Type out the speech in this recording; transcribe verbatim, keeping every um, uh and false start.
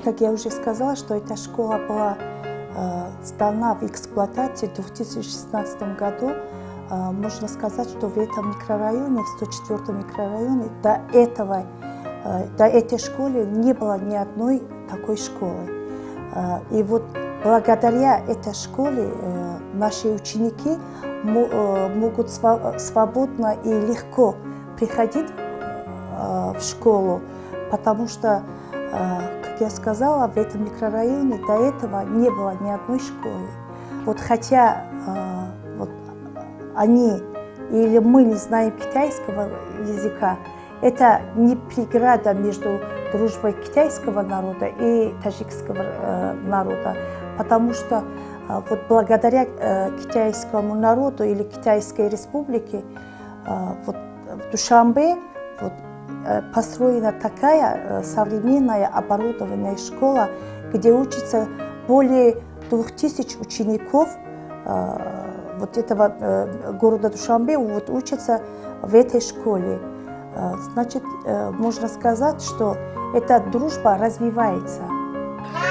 как я уже сказала, что эта школа была э, сдана в эксплуатацию в две тысячи шестнадцатом году. Э, можно сказать, что в этом микрорайоне, в сто четвёртом микрорайоне, до этого, э, до этой школы не было ни одной такой школы. Э, и вот благодаря этой школе э, наши ученики мо, э, могут сва свободно и легко приходить э, в школу, потому что, как я сказала, в этом микрорайоне до этого не было ни одной школы. Вот хотя вот, они или мы не знаем китайского языка, это не преграда между дружбой китайского народа и таджикского народа, потому что вот благодаря китайскому народу или Китайской республике вот, в Душанбе вот, построена такая современная оборудованная школа, где учатся более двух тысяч учеников вот этого города Душанбе, вот учатся в этой школе. Значит, можно сказать, что эта дружба развивается.